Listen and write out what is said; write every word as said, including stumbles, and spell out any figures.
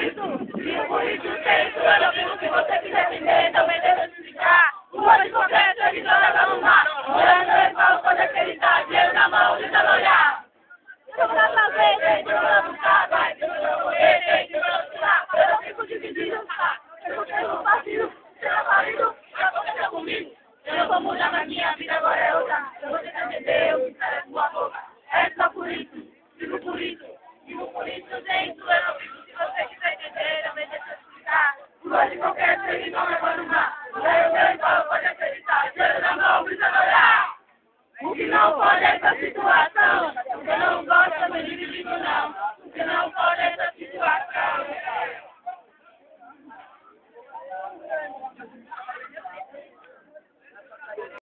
isso, e por isso tem sua não que você quiser vender, também deve explicar. O modo de concreto, ele não leva no mar. Olhando no escola, pode acreditar, dinheiro na mão, de não olhar. Como dá pra ver, tem de não buscar, vai, tem de não correr, tem de não tirar. Eu não fico dividido, tá? Eu não tenho partido, será válido, já aconteceu comigo. Eu não vou mudar, mas minha vida agora é outra. Eu vou tentar entender o que sai da sua boca. É só por isso, vivo por isso, vivo por isso, gente, eu não fico. Se você quiser entender, também deixa eu explicar. O modo de qualquer ele não leva no mar. Olhando no escola, pode acreditar, dinheiro na mão, precisa olhar. O que não pode é essa situação, porque não gosta do indivíduo não, o que não pode